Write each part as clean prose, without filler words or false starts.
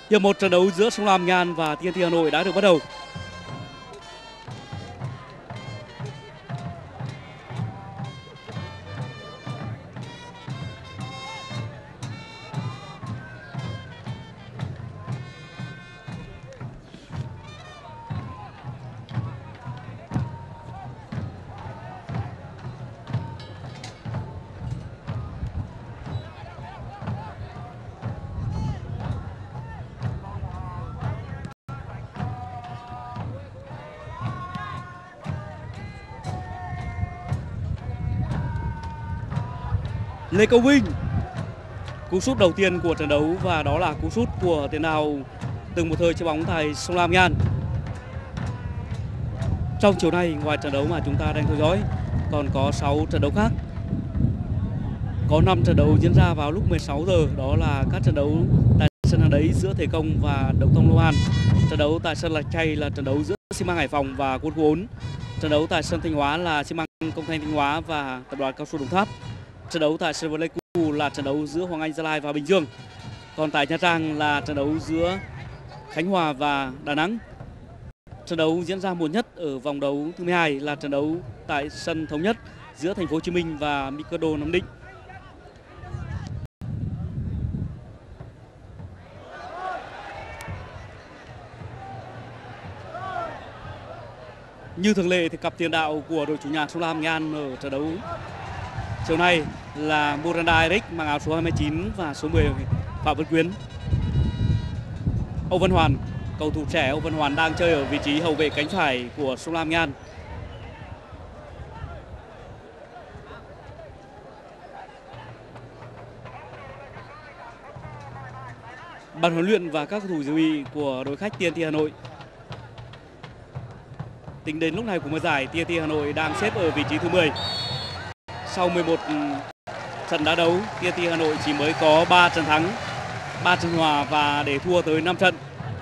Hiệp một trận đấu giữa Sông Lam Nghệ An và TNT Hà Nội đã được bắt đầu. Lê Công Vinh, cú sút đầu tiên của trận đấu và đó là cú sút của tiền đạo từng một thời chơi bóng tại Sông Lam Nghệ An. Trong chiều nay, ngoài trận đấu mà chúng ta đang theo dõi, còn có 6 trận đấu khác. Có 5 trận đấu diễn ra vào lúc 16 giờ, đó là các trận đấu tại sân Hàng Đẫy giữa Thể Công và Đồng Tâm Long An. Trận đấu tại sân Lạch Tray là trận đấu giữa Xi Măng Hải Phòng và Quân khu 4. Trận đấu tại sân Thanh Hóa là Xi Măng Công Thanh Thanh Hóa và Tập đoàn Cao su Đồng Tháp. Trận đấu tại sân Pleiku là trận đấu giữa Hoàng Anh Gia Lai và Bình Dương. Còn tại Nha Trang là trận đấu giữa Khánh Hòa và Đà Nẵng. Trận đấu diễn ra muộn nhất ở vòng đấu thứ 12 là trận đấu tại sân Thống Nhất giữa Thành phố Hồ Chí Minh và Mikado Nam Định. Như thường lệ thì cặp tiền đạo của đội chủ nhà Sông Lam Nghệ An ở trận đấu chiều nay là Miranda Eric mang áo số 29 và số 10 Phạm Văn Quyến. Âu Văn Hoàn, cầu thủ trẻ Âu Văn Hoàn đang chơi ở vị trí hậu vệ cánh phải của Sông Lam Nghệ An. Ban huấn luyện và các cầu thủ dự bị của đội khách TNT Hà Nội. Tính đến lúc này của mùa giải, TNT Hà Nội đang xếp ở vị trí thứ 10. Sau 11 trận đá đấu, TNT Hà Nội chỉ mới có 3 trận thắng, 3 trận hòa và để thua tới 5 trận.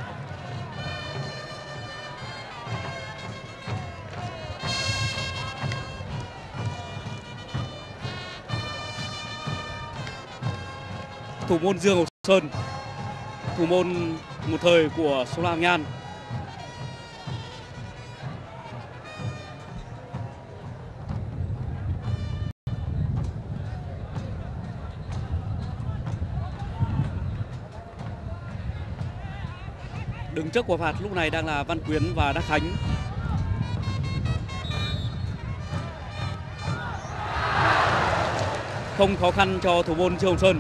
Thủ môn Dương Hồng Sơn, thủ môn một thời của Sông Lam Nghệ An. Đứng trước quả phạt lúc này đang là Văn Quyến và Đắc Khánh. Không khó khăn cho thủ môn Dương Hồng Sơn.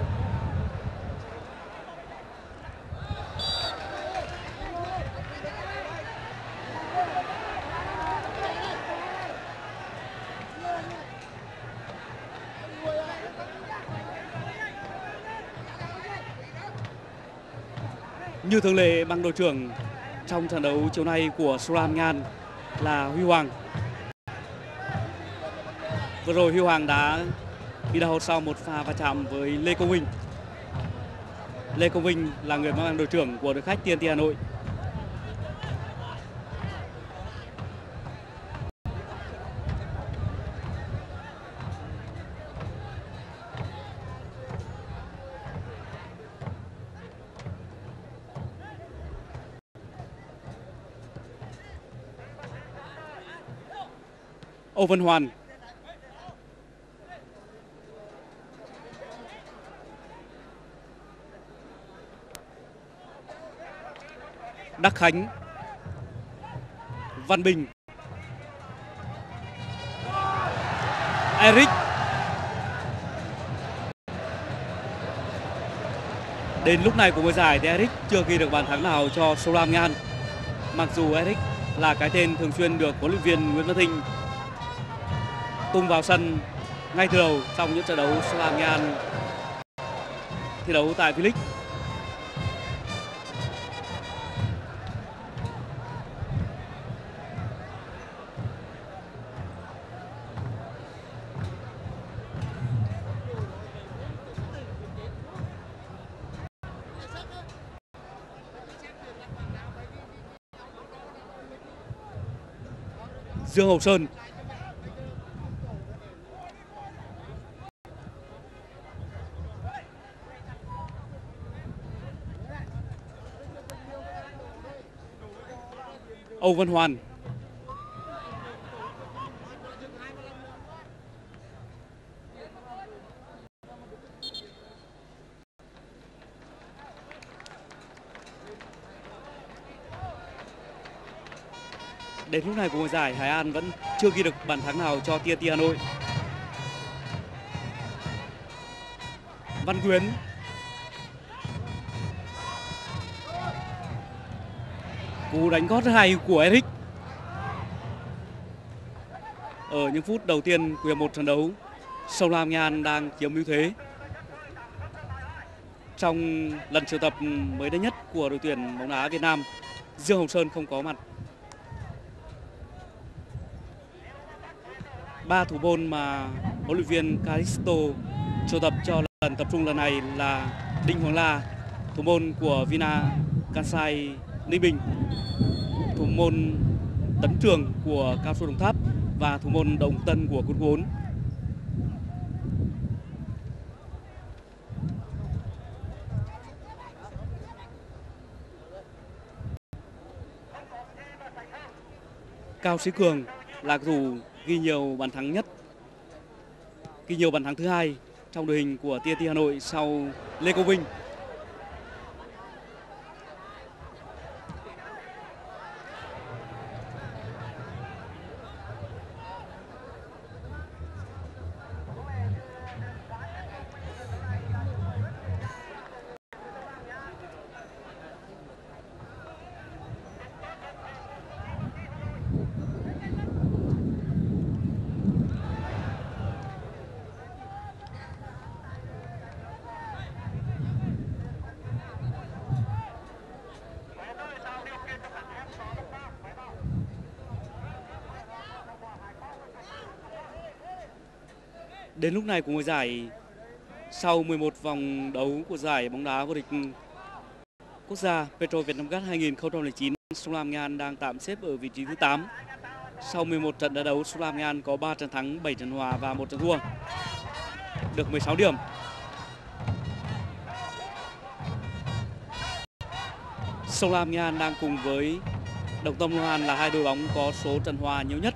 Như thường lệ, băng đội trưởng trong trận đấu chiều nay của Sông Lam Nghệ An là Huy Hoàng. Vừa rồi Huy Hoàng đã bị đau sau một pha va chạm với Lê Công Vinh. Lê Công Vinh là người mang đội trưởng của đội khách TNT Hà Nội. Âu Văn Hoàn, Đắc Khánh, Văn Bình, Eric. Đến lúc này của mùa giải thì Eric chưa ghi được bàn thắng nào cho Sông Lam Nghệ An. Mặc dù Eric là cái tên thường xuyên được huấn luyện viên Nguyễn Văn Thịnh tung vào sân ngay từ đầu trong những trận đấu Sông Lam Nghệ An thi đấu tại V-League. Dương Hồng Sơn, Âu Văn Hoàn. Đến lúc này của mùa giải, Hải An vẫn chưa ghi được bàn thắng nào cho TNT Hà Nội. Văn Quyến. Cú đánh gót hay của Eric. Ở những phút đầu tiên của hiệp 1 trận đấu, Sông Lam Nghệ An đang chiếm ưu thế. Trong lần triệu tập mới đây nhất của đội tuyển bóng đá Việt Nam, Dương Hồng Sơn không có mặt. 3 thủ môn mà huấn luyện viên Calisto triệu tập cho lần tập trung lần này là Đinh Hoàng La, thủ môn của Vina Kansai Ninh Bình, thủ môn Tấn Trường của Cao Xu Đồng Tháp và thủ môn Đồng Tân của Quân 4. Cao Sĩ Cường là cầu thủ ghi nhiều bàn thắng nhất, ghi nhiều bàn thắng thứ hai trong đội hình của TNT Hà Nội sau Lê Công Vinh. Đến lúc này của mùa giải, sau 11 vòng đấu của giải bóng đá vô địch quốc gia Petro Vietnamgas 2009, Sông Lam Nghệ An đang tạm xếp ở vị trí thứ 8. Sau 11 trận đá đấu, Sông Lam Nghệ An có 3 trận thắng, 7 trận hòa và 1 trận thua, được 16 điểm. Sông Lam Nghệ An đang cùng với Đồng Tâm Long An là hai đội bóng có số trận hòa nhiều nhất.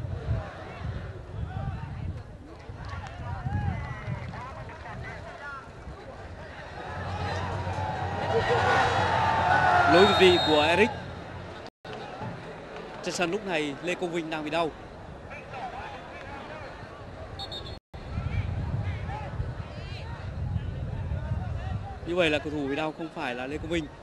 Lỗi vị của Eric. Trên sân lúc này Lê Công Vinh đang bị đau. Như vậy là cầu thủ bị đau không phải là Lê Công Vinh.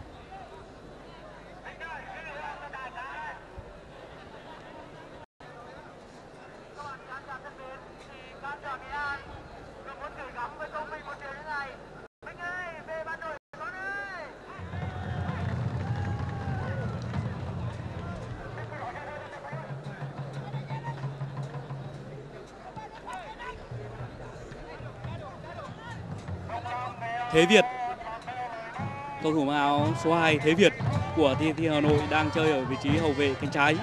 Thế Việt, cầu thủ mặc áo số 2 Thế Việt của TNT Hà Nội đang chơi ở vị trí hậu vệ cánh trái.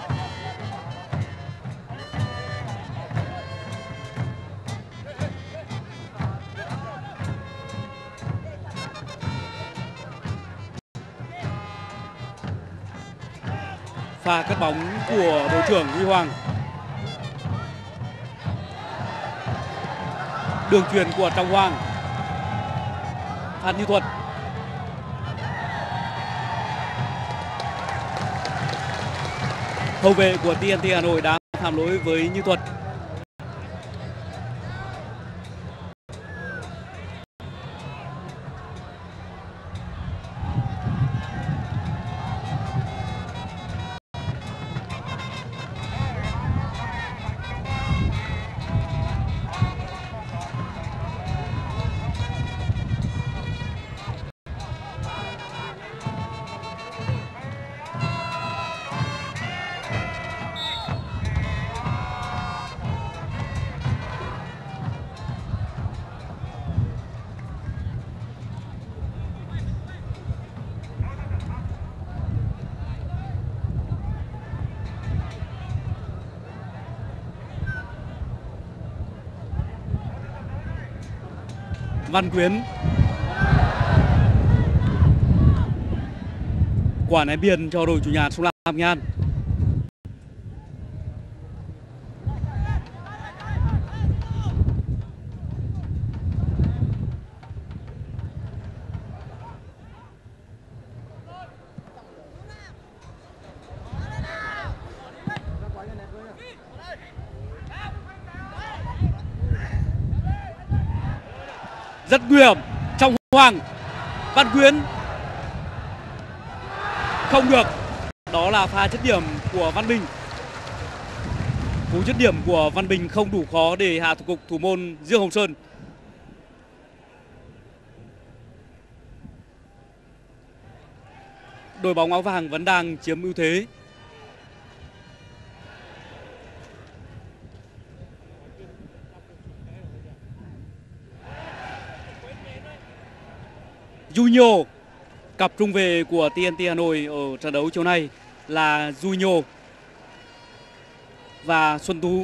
Pha cắt bóng của đội trưởng Huy Hoàng. Đường chuyền của Trọng Hoàng. Phan Như Thuật. Hậu vệ của TNT Hà Nội đã phạm lỗi với Như Thuật. Văn Quyến. Quả ném biên cho đội chủ nhà Sông Lam Nghệ An. rất nguy hiểm trong Hoàng. Văn Quyến không được, đó là pha dứt điểm của Văn Bình. Cú dứt điểm của Văn Bình không đủ khó để hạ gục thủ môn Dương Hồng Sơn. Đội bóng áo vàng vẫn đang chiếm ưu thế. Junior, cặp trung vệ của TNT Hà Nội ở trận đấu chiều nay là Junior và Xuân Tú.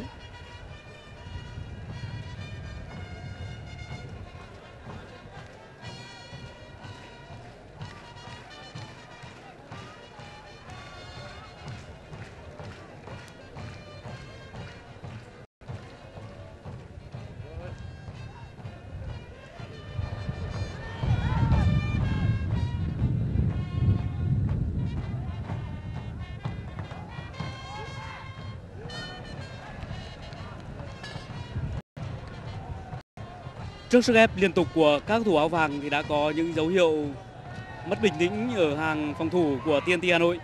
Trước sức ép liên tục của các thủ áo vàng thì đã có những dấu hiệu mất bình tĩnh ở hàng phòng thủ của TNT Hà Nội.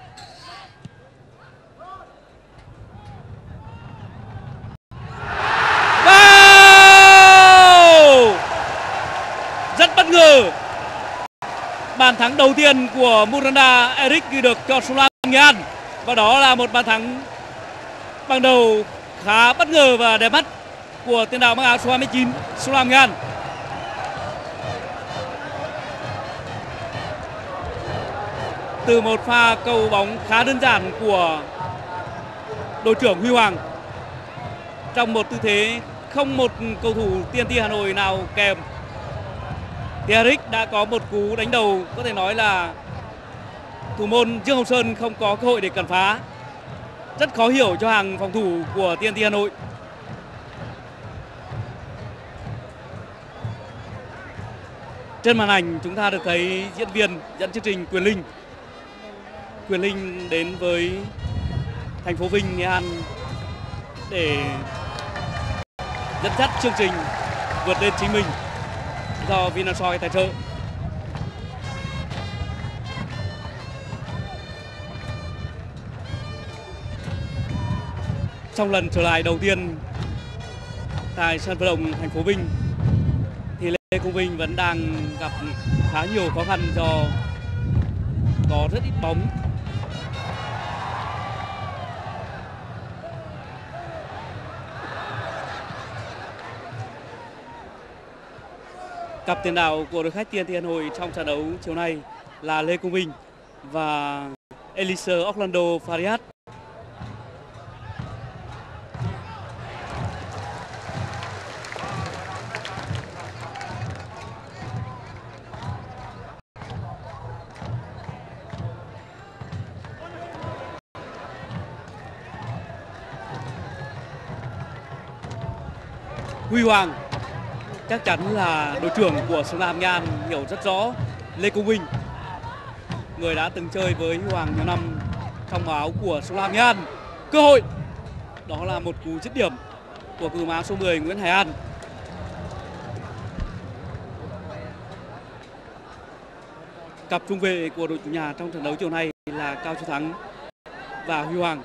Wow! Rất bất ngờ. Bàn thắng đầu tiên của Muranda Eric ghi được cho Solam Nghệ An. Và đó là một bàn thắng ban đầu khá bất ngờ và đẹp mắt của tiền đạo mang áo số 29 Solam Nghệ An. Từ một pha cầu bóng khá đơn giản của đội trưởng Huy Hoàng, trong một tư thế không một cầu thủ TNT Hà Nội nào kèm, thì Eric đã có một cú đánh đầu có thể nói là thủ môn Dương Hồng Sơn không có cơ hội để cản phá. Rất khó hiểu cho hàng phòng thủ của TNT Hà Nội. Trên màn ảnh chúng ta được thấy diễn viên dẫn chương trình Quyền Linh. Quyền Linh đến với thành phố Vinh, Nghệ An để dẫn dắt chương trình vượt lên chính mình do Vinasoy tài trợ. Trong lần trở lại đầu tiên tại sân vận động thành phố Vinh thì Lê Công Vinh vẫn đang gặp khá nhiều khó khăn do có rất ít bóng. Cặp tiền đạo của đội khách TNT Hà Nội trong trận đấu chiều nay là Lê Công Vinh và Elise Orlando Farias. Huy Hoàng chắc chắn là đội trưởng của Solam Nghệ An hiểu rất rõ Lê Công Vinh, người đã từng chơi với Huy Hoàng nhiều năm trong áo của Solam Nghệ An. Cơ hội, đó là một cú dứt điểm của cầu thủ áo số 10 Nguyễn Hải An. Cặp trung vệ của đội chủ nhà trong trận đấu chiều nay là Cao Chí Thắng và Huy Hoàng.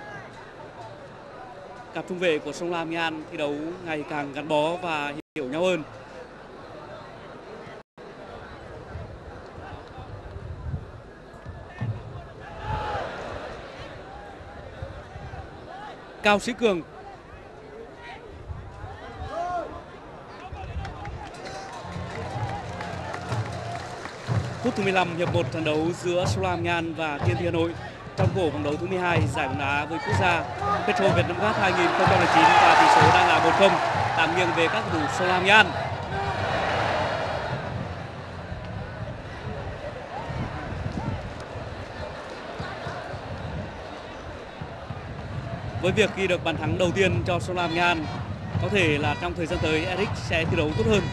Cặp trung vệ của Solam Nghệ An thi đấu ngày càng gắn bó và hiểu nhau hơn. Cao Sĩ Cường. Phút thứ 15 hiệp 1 trận đấu giữa Solam Nghệ An và TNT Hà Nội trong cổ vòng đấu thứ 12 giải bóng đá với quốc gia Petro Việt Nam Cup 2009 và tỷ số đang là 1-0 tạm nghiêng về các cầu thủ Solam Nghệ An. Với việc ghi được bàn thắng đầu tiên cho Solam Nghệ An, có thể là trong thời gian tới Eric sẽ thi đấu tốt hơn.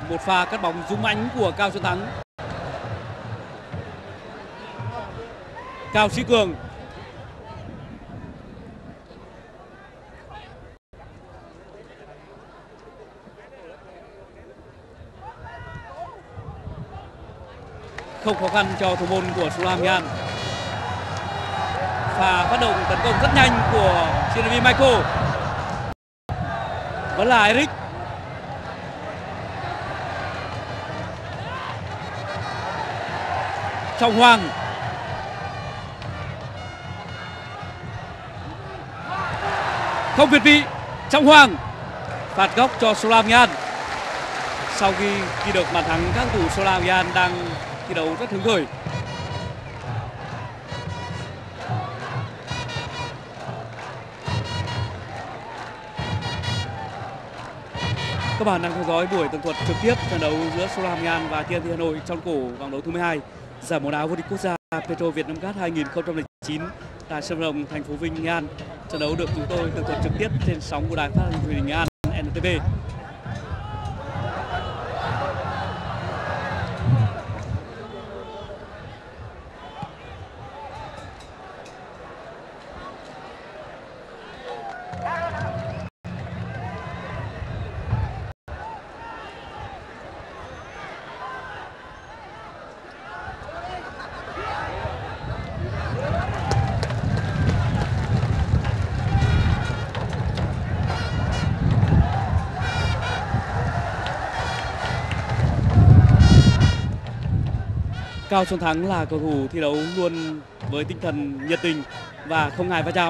Một pha cắt bóng dũng mãnh của Cao Xuân Thắng. Cao Sĩ Cường. Không khó khăn cho thủ môn của Sông Lam. Pha phát động tấn công rất nhanh của CNV Michael. Vẫn là Eric. Trọng Hoàng. Không việt vị. Trọng Hoàng phạt góc cho Solam. Sau khi ghi được bàn thắng, các cầu thủ Solam đang thi đấu rất hứng khởi. Các bạn đang theo dõi buổi tường thuật trực tiếp trận đấu giữa Solam và TNT Hà Nội trong cổ vòng đấu thứ 12 giải bóng đá vô địch quốc gia Petro Việt Nam Cup 2009 tại sân vận động thành phố Vinh, Nghệ An. Trận đấu được chúng tôi tường thuật trực tiếp trên sóng của đài phát thanh truyền hình Nghệ An NTV. Cao Xuân Thắng là cầu thủ thi đấu luôn với tinh thần nhiệt tình và không ngại va chạm.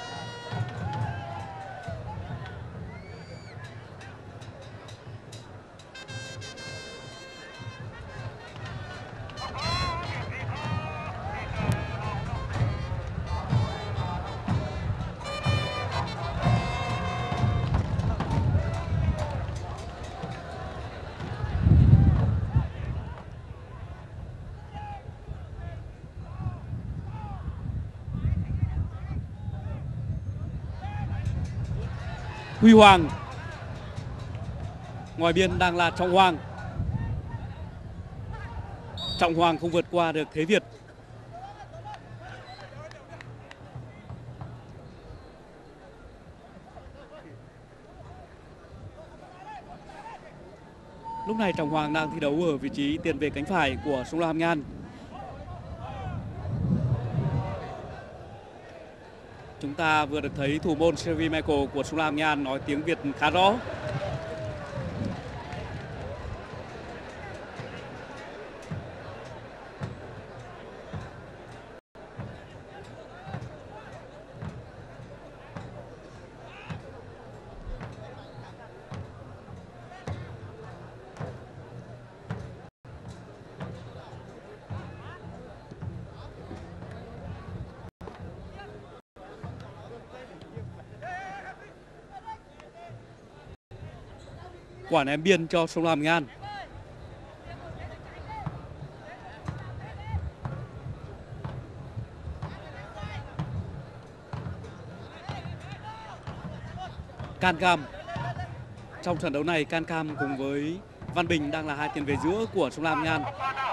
Huy Hoàng. Ngoài biên đang là Trọng Hoàng. Trọng Hoàng không vượt qua được Thế Việt. Lúc này Trọng Hoàng đang thi đấu ở vị trí tiền vệ cánh phải của Sông Lam Nhan. Chúng ta vừa được thấy thủ môn Sylvie Michael của Sông Lam Nhan nói tiếng Việt khá rõ. Quả ném biên cho Sông Lam Nghệ An. Can Cam. Trong trận đấu này, Can Cam cùng với Văn Bình đang là hai tiền vệ giữa của Sông Lam Nghệ An.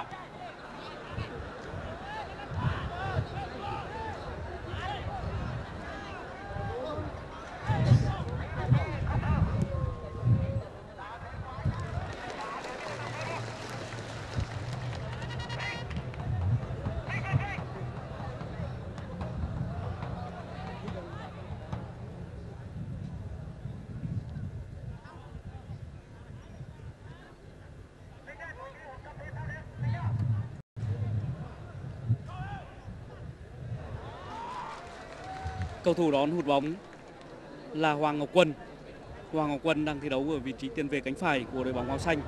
Cầu thủ đón hụt bóng là Hoàng Ngọc Quân. Hoàng Ngọc Quân đang thi đấu ở vị trí tiền vệ cánh phải của đội bóng áo xanh.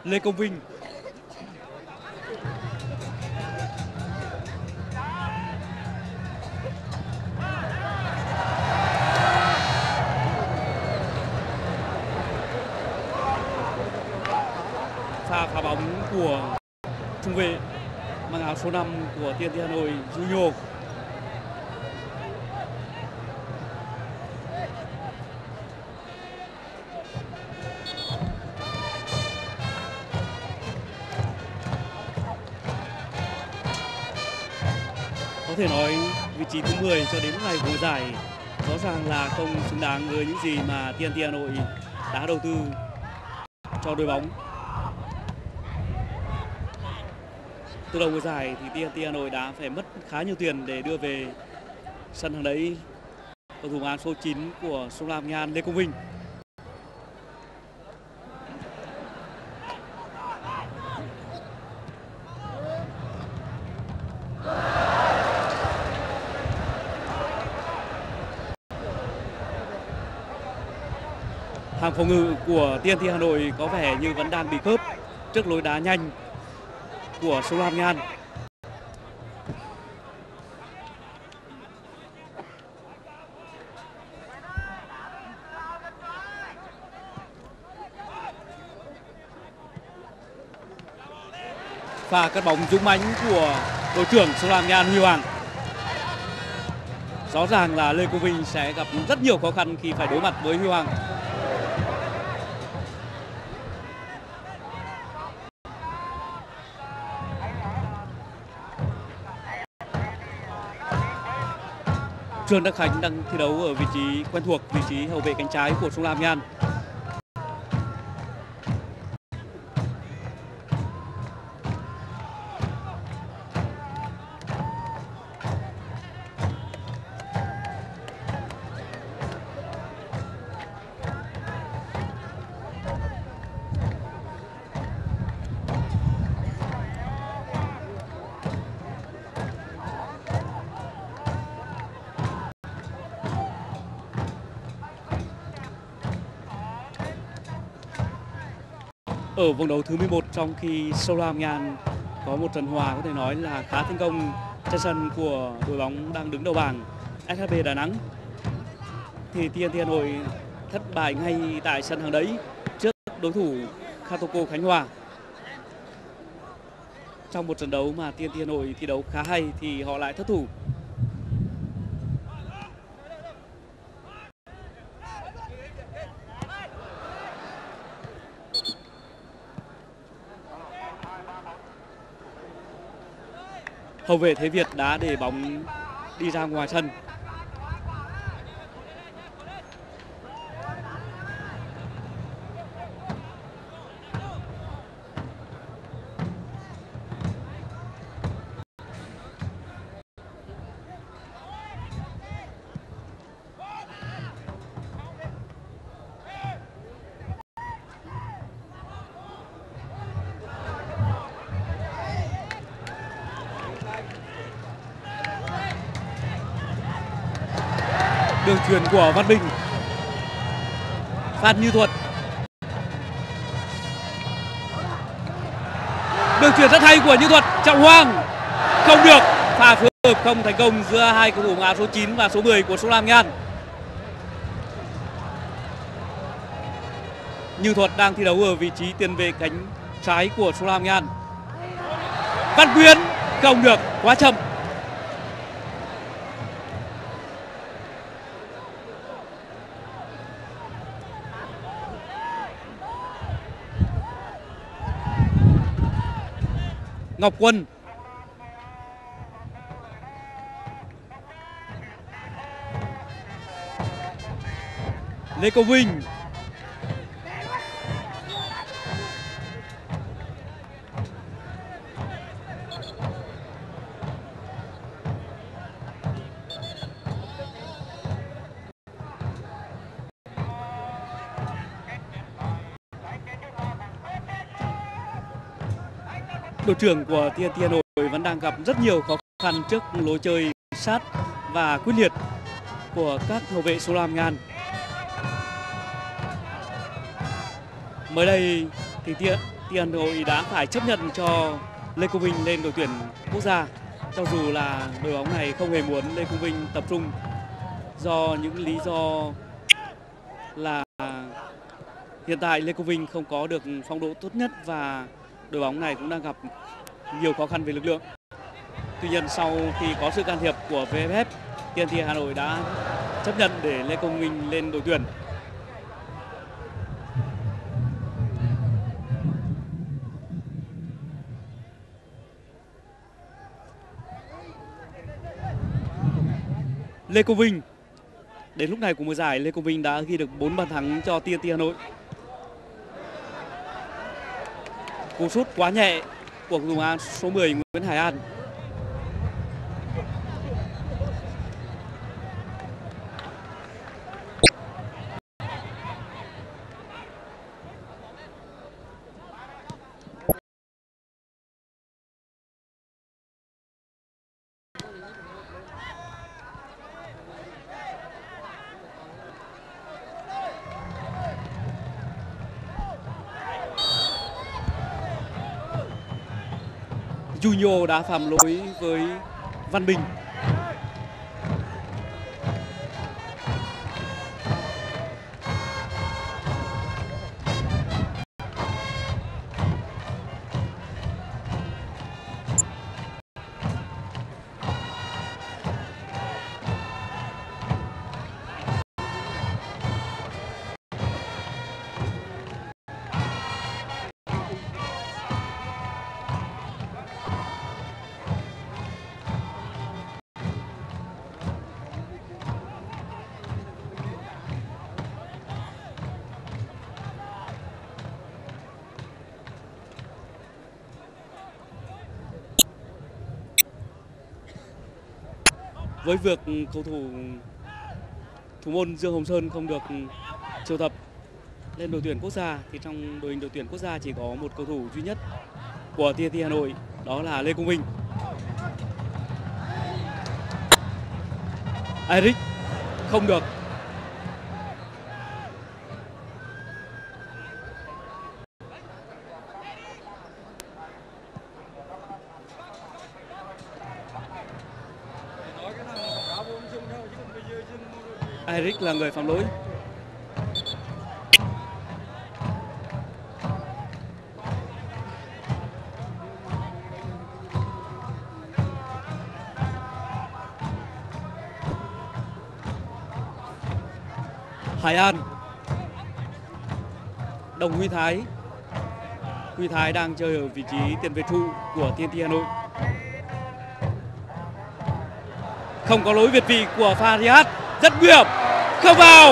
Lê Công Vinh. Pha phá bóng của trung vệ mang áo số 5 của TNT Hà Nội, Junior. Có thể nói vị trí thứ 10 cho đến lúc này của giải rõ ràng là không xứng đáng với những gì mà TNT Hà Nội đã đầu tư cho đội bóng. Từ đầu mùa giải thì TNT Hà Nội đã phải mất khá nhiều tiền để đưa về sân hàng đấy cầu thủ áo số 9 của Sông Lam Nghệ An, Lê Công Vinh. Hàng phòng ngự của TNT Hà Nội có vẻ như vẫn đang bị khớp trước lối đá nhanh của Sông Lam Nghệ An. Pha cắt bóng dũng mãnh của đội trưởng Sông Lam Nghệ An, Huy Hoàng. Rõ ràng là Lê Công Vinh sẽ gặp rất nhiều khó khăn khi phải đối mặt với Huy Hoàng. Trương Đắc Khánh đang thi đấu ở vị trí quen thuộc, vị trí hậu vệ cánh trái của Sông Lam Nghệ An. Ở vòng đấu thứ 11, trong khi Sông Lam Nghệ An có một trận hòa có thể nói là khá thành công trên sân của đội bóng đang đứng đầu bảng SHB Đà Nẵng, thì TNT Hà Nội thất bại ngay tại sân hàng đấy trước đối thủ Khatoko Khánh Hòa. Trong một trận đấu mà TNT Hà Nội thi đấu khá hay thì họ lại thất thủ. Hậu vệ Thế Việt đã để bóng đi ra ngoài sân. Đường chuyền của Văn Bình. Phan Như Thuật. Đường chuyền rất hay của Như Thuật. Trọng Hoàng. Không được. Pha phối hợp không thành công giữa hai cầu thủ áo số 9 và số 10 của Sông Lam Nghệ An. Như Thuật đang thi đấu ở vị trí tiền vệ cánh trái của Sông Lam Nghệ An. Văn Quyến. Không được. Quá chậm. Ngọc Quân. Lê Công Vinh. Đội trưởng của TNT Hà Nội vẫn đang gặp rất nhiều khó khăn trước lối chơi sát và quyết liệt của các hậu vệ Sông Lam Nghệ An. Mới đây thì thì Hà Nội đã phải chấp nhận cho Lê Công Vinh lên đội tuyển quốc gia, cho dù là đội bóng này không hề muốn Lê Công Vinh tập trung do những lý do là hiện tại Lê Công Vinh không có được phong độ tốt nhất và đội bóng này cũng đang gặp nhiều khó khăn về lực lượng. Tuy nhiên sau khi có sự can thiệp của VFF, TNT Hà Nội đã chấp nhận để Lê Công Vinh lên đội tuyển. Lê Công Vinh, đến lúc này của mùa giải, Lê Công Vinh đã ghi được 4 bàn thắng cho TNT Hà Nội. Cú sút quá nhẹ của cầu thủ số 10 Nguyễn Hải An. Junior đã phạm lỗi với Văn Bình. Với việc cầu thủ thủ môn Dương Hồng Sơn không được triệu tập lên đội tuyển quốc gia thì trong đội hình đội tuyển quốc gia chỉ có một cầu thủ duy nhất của TNT Hà Nội, đó là Lê Công Vinh. Eric không được. Eric là người phạm lỗi. Hải An, Đồng Huy Thái. Huy Thái đang chơi ở vị trí tiền vệ trụ của TNT Hà Nội. Không có lỗi việt vị của Fariad, rất nguy hiểm, không vào.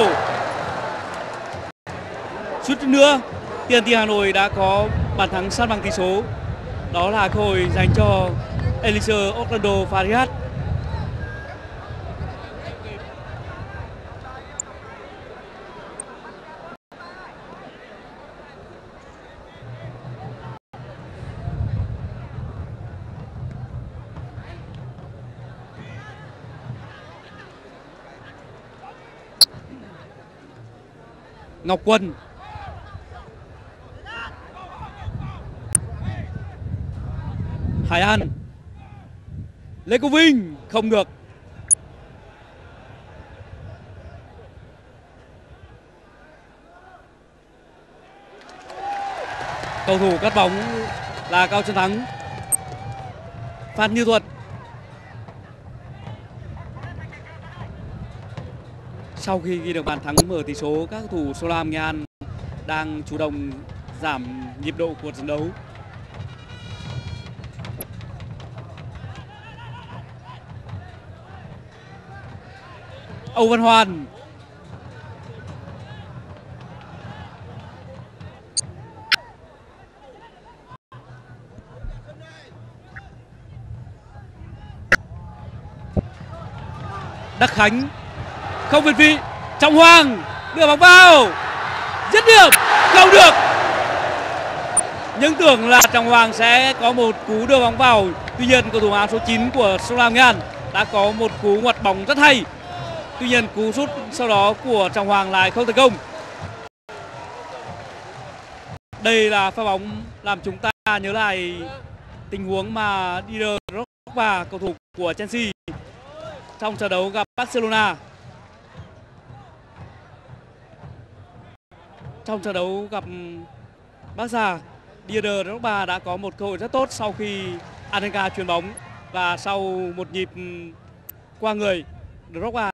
Suýt nữa TNT Hà Nội đã có bàn thắng sát bằng tỷ số. Đó là cơ hội dành cho Eliezer Orlando Fariad. Ngọc Quân, Hải An, Lê Công Vinh không được. Cầu thủ cắt bóng là Cao Trân Thắng. Phan Như Thuật. Sau khi ghi được bàn thắng mở tỷ số, các cầu thủ Số Lam Nghệ An đang chủ động giảm nhịp độ của trận đấu. Âu Văn Hoàn. Đắc Khánh không việt vị. Trọng Hoàng đưa bóng vào, dứt điểm không được. Nhưng tưởng là Trọng Hoàng sẽ có một cú đưa bóng vào. Tuy nhiên cầu thủ áo số 9 của Sông Lam Nghệ An đã có một cú ngoặt bóng rất hay. Tuy nhiên cú sút sau đó của Trọng Hoàng lại không thành công. Đây là pha bóng làm chúng ta nhớ lại tình huống mà Didier Drogba, cầu thủ của Chelsea trong trận đấu gặp Barcelona. Trong trận đấu gặp Barca, Didier Drogba đã có một cơ hội rất tốt sau khi Anelka chuyền bóng và sau một nhịp qua người, Drogba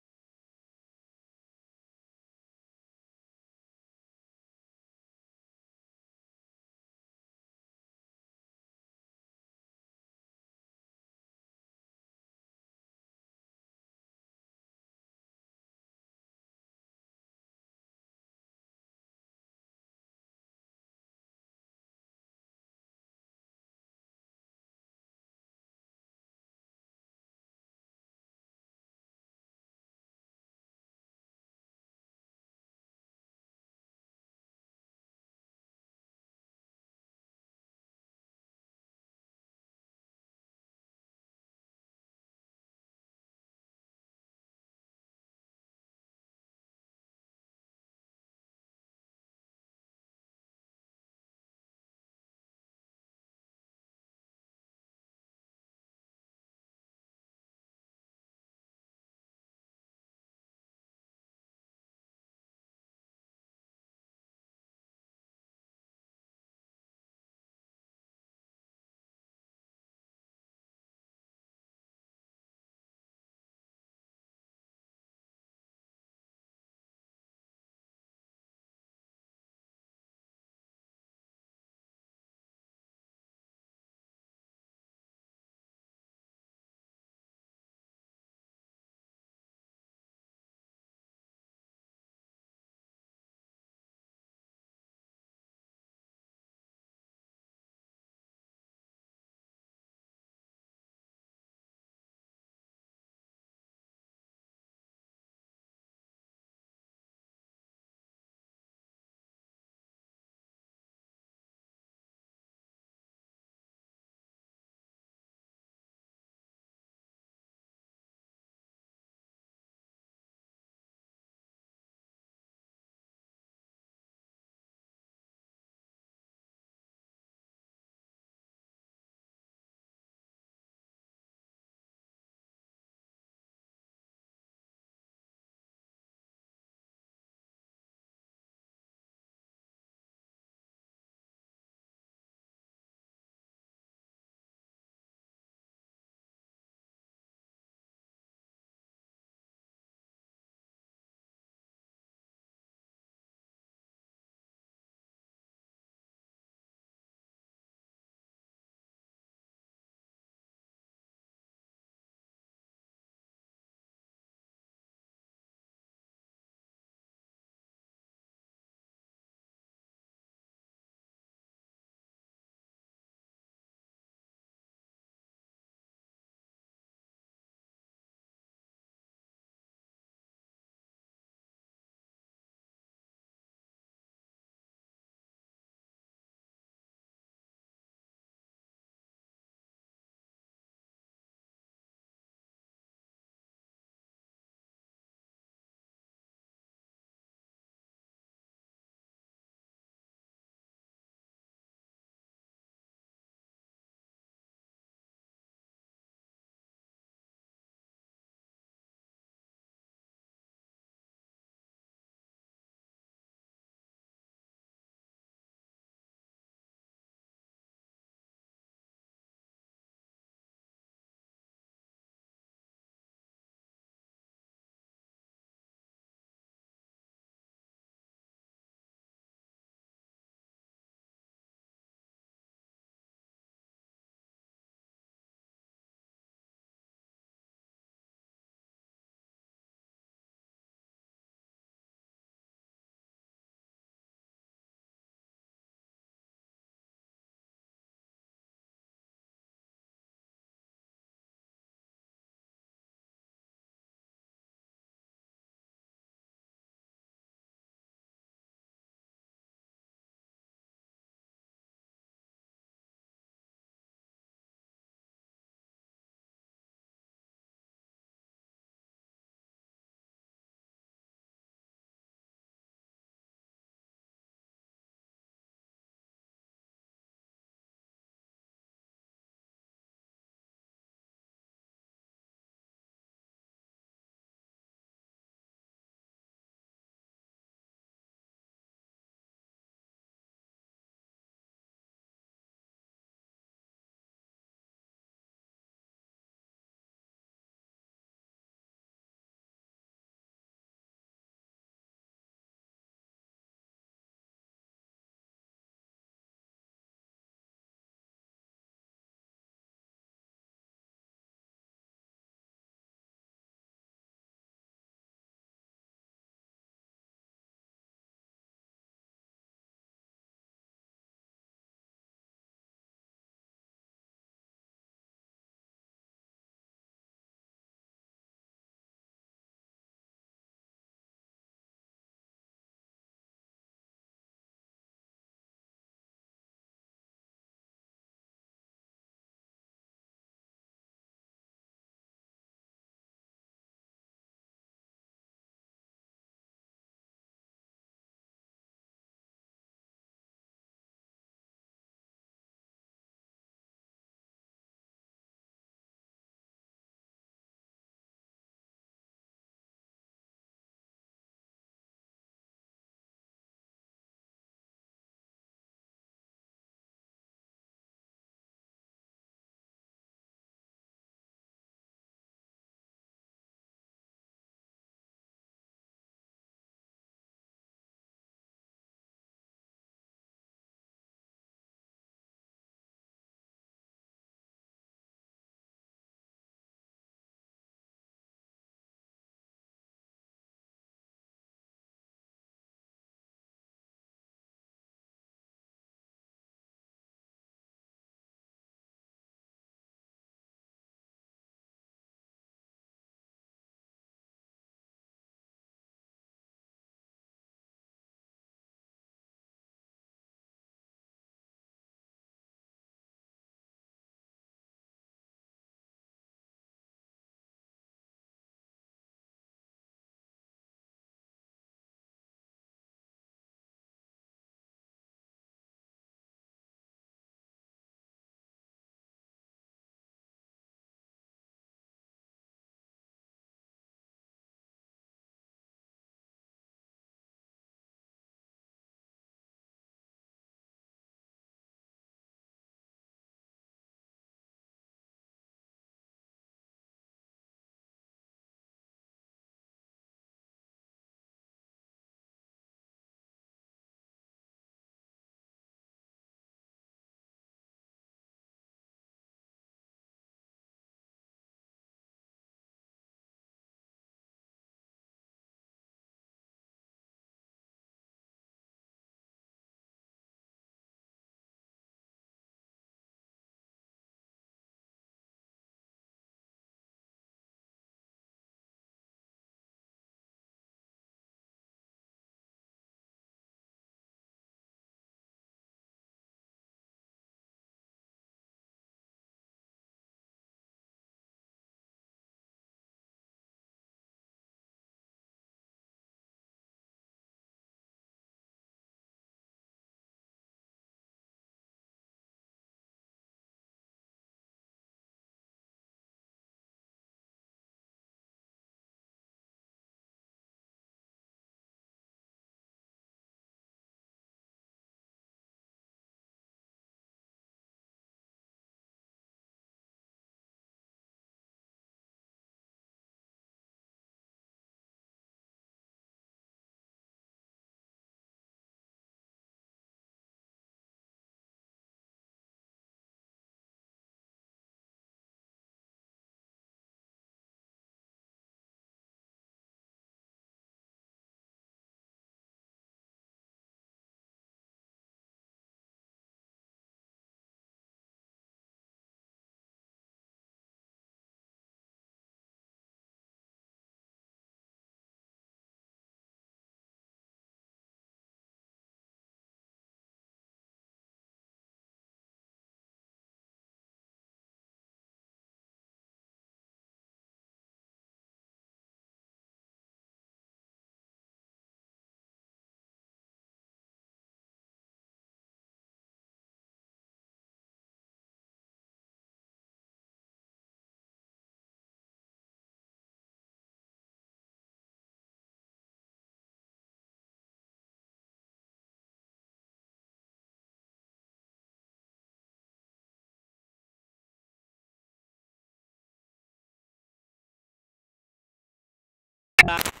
ra